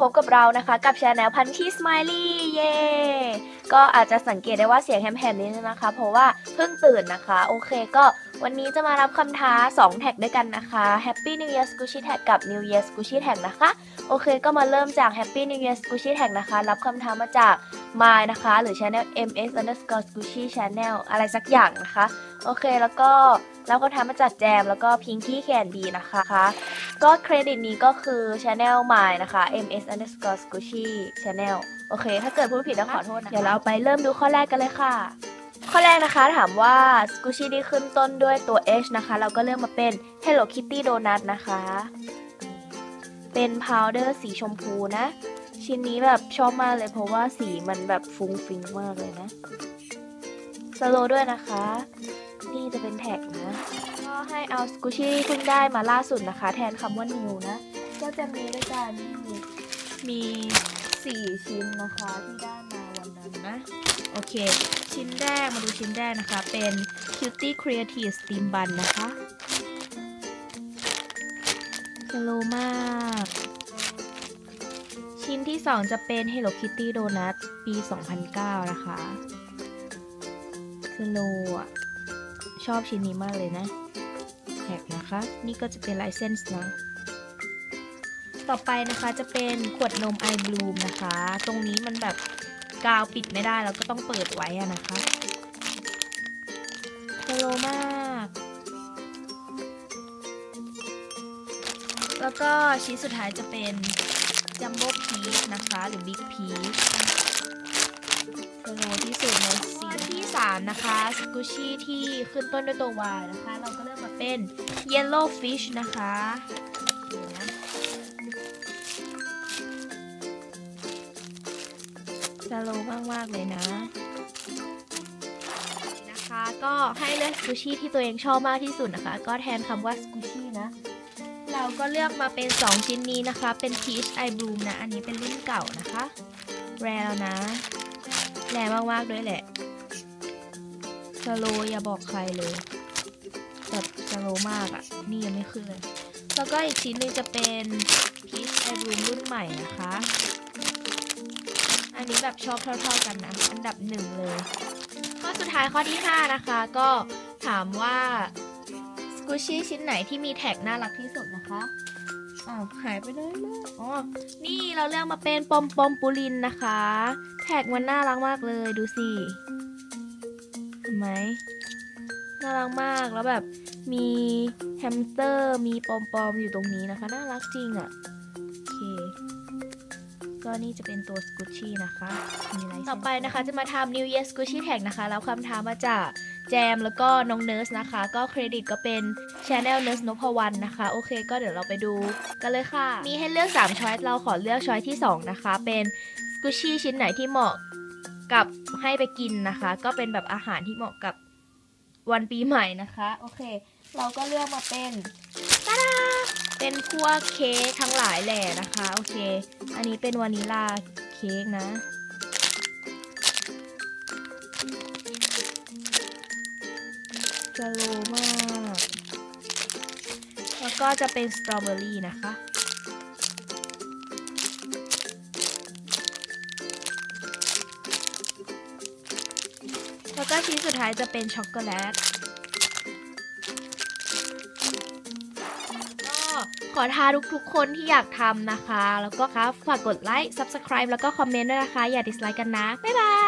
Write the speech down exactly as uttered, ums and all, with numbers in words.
บกับเรานะคะกับชาแนลพันชี่สไมลี่เย่ก็อาจจะสังเกตได้ว่าเสียงแหบๆนิดนึงนะคะเพราะว่าเพิ่งตื่นนะคะโอเคก็วันนี้จะมารับคำท้าสองแท็กด้วยกันนะคะ Happy New Year Squishy Tag กับ New Year Squishy Tag นะคะโอเคก็มาเริ่มจาก Happy New Year Squishy Tag นะคะรับคำท้ามาจาก My นะคะหรือ Channel เอ็ม เอส underscore squishy channel อะไรสักอย่างนะคะโอเคแล้วก็แล้วก็ทำมาจากแจมแล้วก็พิงกี้แคนดี้นะคะก็เครดิตนี้ก็คือ Channel My นะคะ เอ็ม เอส underscore squishy channel โอเคถ้าเกิดพูดผิดก็ขอโทษนะเดี๋ยวเราไปเริ่มดูข้อแรกกันเลยค่ะข้อแรกนะคะถามว่า squishy ที่ขึ้นต้นด้วยตัว H นะคะเราก็เลือกมาเป็น Hello Kitty Donut นะคะเป็นพาวเดอร์สีชมพูนะชิ้นนี้แบบชอบมากเลยเพราะว่าสีมันแบบฟุ้งฟิ้งมากเลยนะสโลว์ด้วยนะคะนี่จะเป็นแท็กนะก็ให้เอาสกูชี่เพิ่งได้มาล่าสุดนะคะแทนคำว่า new นะก็จะมีด้วยกันมีสี่ชิ้นนะคะที่ได้มาวันนั้นนะโอเคชิ้นแรกมาดูชิ้นแรกนะคะเป็น Cutie Creative Steam Bun นะคะสโลว์มากชิ้นที่สองจะเป็น Hello Kitty Donut ปี สองพันเก้า นะคะสโลว์อะชอบชิ้นนี้มากเลยนะแท็กนะคะนี่ก็จะเป็นไลเซนส์นะต่อไปนะคะจะเป็นขวดนม I Bloom นะคะตรงนี้มันแบบกาวปิดไม่ได้แล้วก็ต้องเปิดไว้อะนะคะสโลว์มากแล้วก็ชิ้นสุดท้ายจะเป็นจัมโบ้พีชนะคะหรือบิ๊กพีชสโลว์ที่สุดในสีที่สามนะคะสกูชี่ที่ขึ้นต้นด้วยตัว Y นะคะเราก็เลือกมาเป็น Yellow Fish นะคะสโลว์มากๆเลยนะนะคะก็ให้เลือกสกูชี่ที่ตัวเองชอบมากที่สุดนะคะก็แทนคำว่าสกูชี่นะเราก็เลือกมาเป็นสองชิ้นนี้นะคะเป็น Peach I Bloom นะอันนี้เป็นรุ่นเก่านะคะแรแล้วนะแรมากๆด้วยแหละสโลว์อย่าบอกใครเลยแบบสโลว์มากอ่ะนี่ยังไม่ขึ้นเลยแล้วก็อีกชิ้นนึงจะเป็น Peach I Bloom รุ่นใหม่นะคะอันนี้แบบชอบเท่าๆกันนะอันดับหนึ่งเลยข้อสุดท้ายข้อที่ห้านะคะก็ถามว่าสกูชี่ชิ้นไหนที่มีแท็กน่ารักที่สุดนะคะอ้าวหายไปเลยเลยอ๋อนี่เราเลือกมาเป็นปอมปอมปูลินนะคะแท็กมันน่ารักมากเลยดูสิเห็นไหมน่ารักมากแล้วแบบมีแฮมสเตอร์มีปอมปอมอยู่ตรงนี้นะคะน่ารักจริงอ่ะโอเคก็นี่จะเป็นตัวสกูชี่นะคะต่อไปนะคะจะมาทำ New Year Squishy Tag นะคะแล้วคำถามมาจากแจมแล้วก็น้องเนิร์สนะคะก็เครดิตก็เป็น Channel เนิร์สนพวรรณนะคะโอเคก็เดี๋ยวเราไปดูกันเลยค่ะมีให้เลือกสามช้อยส์เราขอเลือกช้อยส์ที่สองนะคะเป็นสกูชี่ชิ้นไหนที่เหมาะกับให้ไปกินนะคะก็เป็นแบบอาหารที่เหมาะกับวันปีใหม่นะคะโอเคเราก็เลือกมาเป็นตาดาเป็นพวกเค้กทั้งหลายแหล่นะคะโอเคอันนี้เป็นวานิลาเค้กนะสโลว์มากแล้วก็จะเป็นสตรอเบอรี่นะคะแล้วก็ชิ้นสุดท้ายจะเป็นช็อกโกแลตขอท้าทุกๆคนที่อยากทำนะคะแล้วก็ครับฝากกดไลค์ ซับสไครบ์ แล้วก็คอมเมนต์ด้วยนะคะอย่าดิสไลค์กันนะบ๊ายบาย